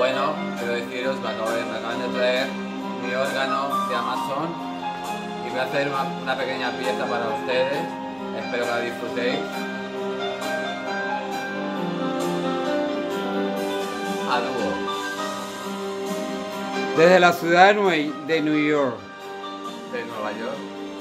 bueno, quiero deciros, me acaban de traer mi órgano de Amazon y voy a hacer una pequeña pieza para ustedes. Espero que la disfrutéis. A dúo. Desde la ciudad de New York. De Nueva York.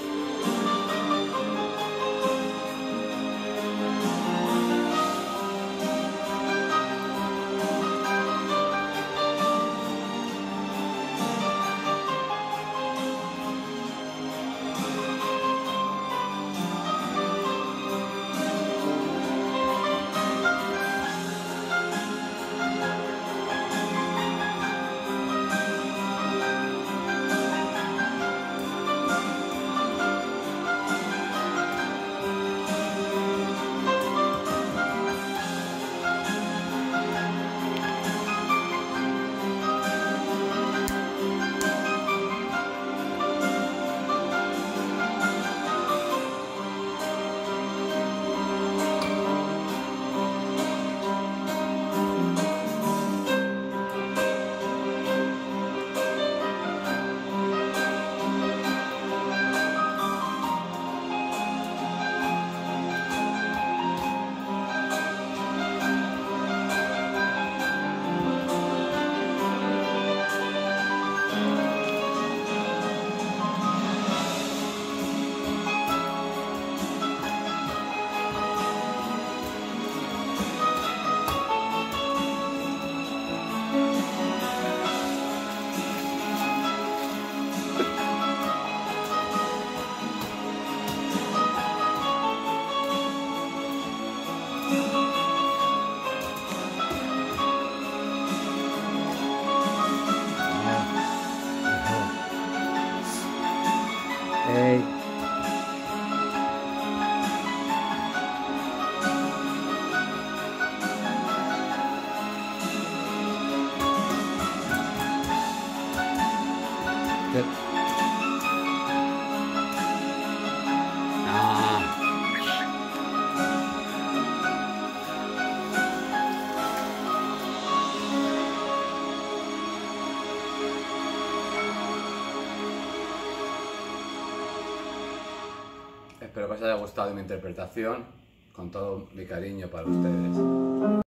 Hey. Espero que os haya gustado mi interpretación, con todo mi cariño para ustedes.